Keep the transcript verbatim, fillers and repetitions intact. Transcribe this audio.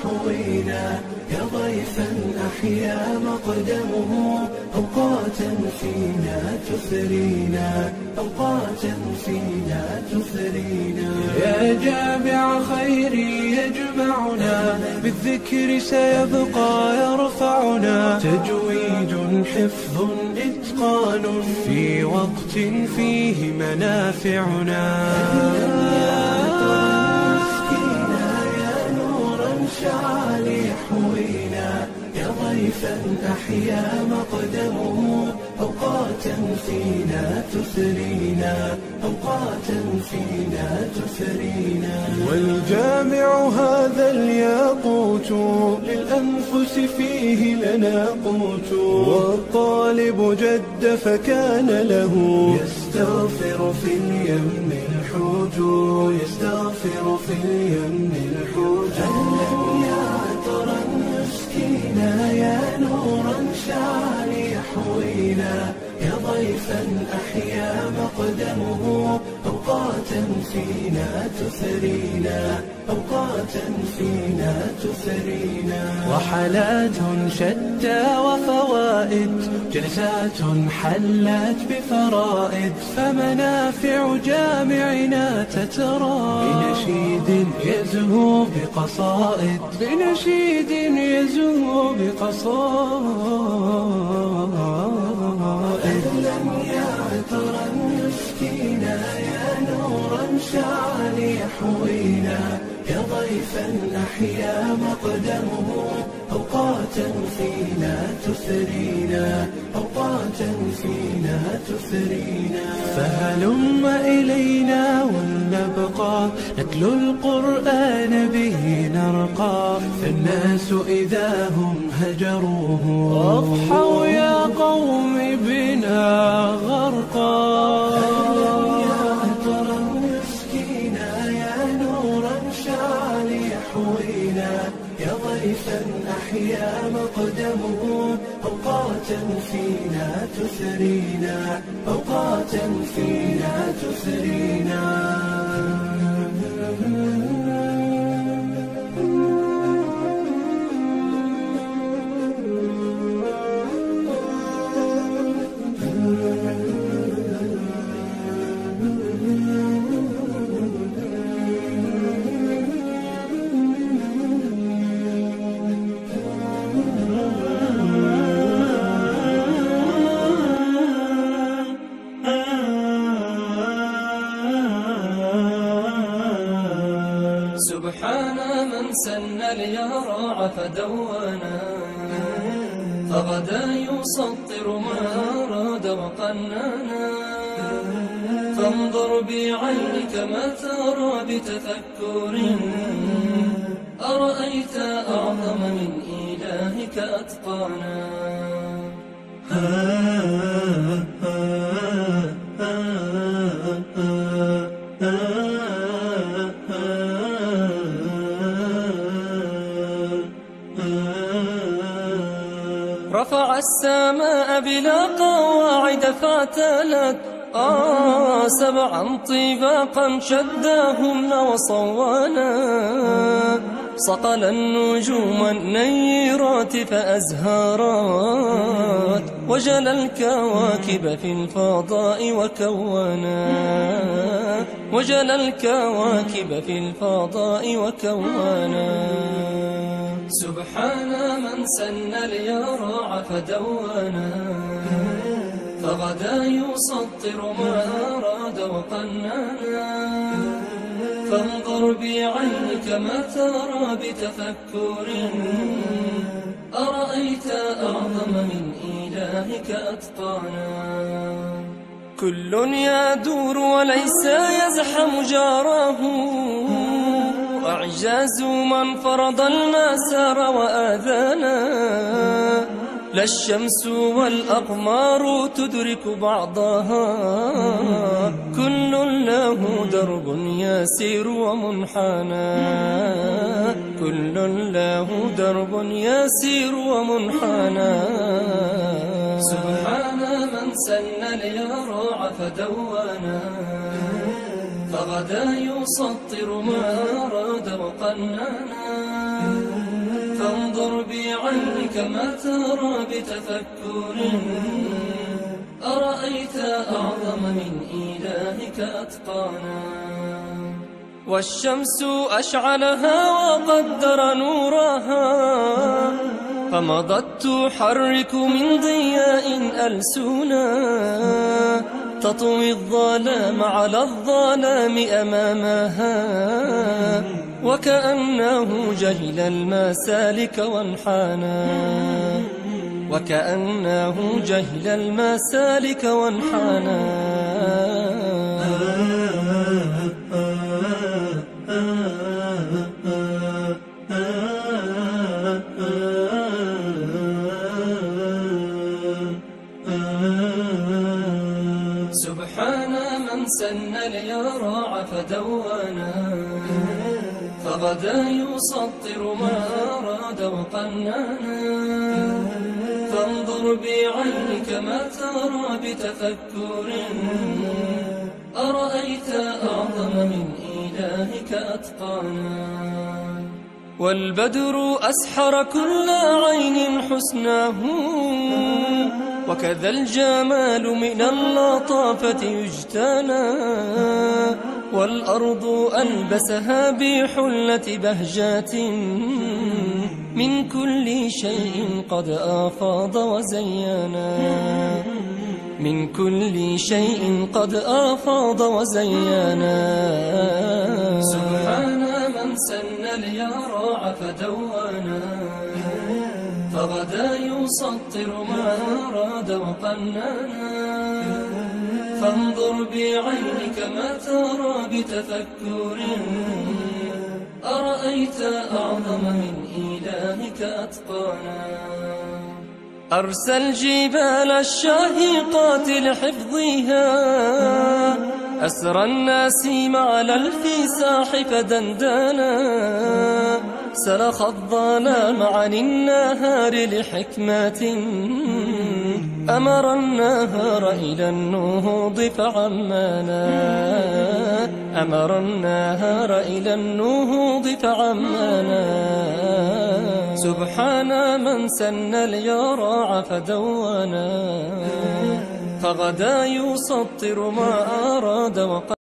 يحوينا يا ضيفا أحيا مقدمه أوقاتا فينا تثرينا أوقاتا فينا تثرينا يا جامع خيري يجمعنا بالذكر سيبقى يرفعنا تجويد حفظ إتقان في وقت فيه منافعنا شعل يحوينا يا ضيفا أحيا مقدمه أوقاتا فينا تثرينا أوقاتا فينا تثرينا والجامع هذا الياقوت للأنفس فيه لنا قوت والطالب جد فكان له يستغفر في اليم الحوت يستغفر في اليم الحوت يا عطرا مسكينا يا نورا شعل يحوينا يا ضيفا أحيا مقدمه أوقاتا فينا تثرينا أوقاتا فينا تثرينا وحالات شتى وفوائد جلسات حلت بفرائد فمنافع جامعنا تترى بنشيد يزهو بقصائد بنشيد يزهو بقصائد أهلا يا عطرا مسكينا يا نورا شعل يحوينا يا ضيفا أحيا مقدمه أوقاتا فينا تثرينا أوقاتا فينا تثرينا فهلم إلينا ولنبقى نتلو القرآن به نرقى فالناس إذا هم هجروه أضحوا يا قوم بنا غرقا يا ضيفا أحيا مقدمه أوقاتا فينا تثرينا أوقاتا فينا تثرينا سبحان من سن اليرع فدوانا فغدا يسطر ما أراد وقنانا فانظر بعينك ما ترى بتفكر أرأيت أعظم من إلهك أتقانا رفع السماء بلا قواعد فاعتلت آه سبعا طباقا شداهن وصوانا صقل النجوم النيرات فأزهرات وجل الكواكب في الفضاء وكونا وجل الكواكب في الفضاء وكونا سبحان من سن اليرع فدوانا فغدا يسطر ما أراد وقنانا فانظر بعينك ما ترى بتفكر أرأيت أعظم من إلهك أتقانا كل يدور وليس يزحم جاره أعجاز من فرض المسار وآذانا لا الشمس والأقمار تدرك بعضها كل له درب يسير ومنحنى كل له درب يسير ومنحنى سبحان من سن اليرع فدوانا فغدا يسطر ما أراد وقنانا ما ترى بتفكر أرأيت أعظم من إلهك أتقانا والشمس أشعلها وقدر نورها فمضت تحرك من ضياء ألسنا تطوي الظلام على الظلام أمامها وكأنه جهل المسالك وانحانا وكأنه جهل المسالك وانحانا سبحان من سن اليراع فدوانا فغدا يسطر ما أراد وقنانا فانظر بعينك ما ترى بتفكر أرأيت أعظم من إلهك أتقانا والبدر أسحر كل عين حسناه وكذا الجمال من اللطافة يجتنى والأرض ألبسها بحلة بهجات من كل شيء قد أفاض وزينا من كل شيء قد أفاض وزينا سبحان من سن اليراع فدوانا فغدا يسطر ما أراد وقنانا فانظر بعينك ما ترى بتفكر أرأيت أعظم من إلهك أتقانا أرسى الجبال الشاهقات لحفظها أسرى النسيم على الفساح فدندانا سلخ الظلام عن النهار لحكمة أمر النهار إلى النهوض فعمانا أمر النهار إلى النهوض فعمانا سبحان من سن اليراع فدوانا فغدا يسطر ما أراد وقال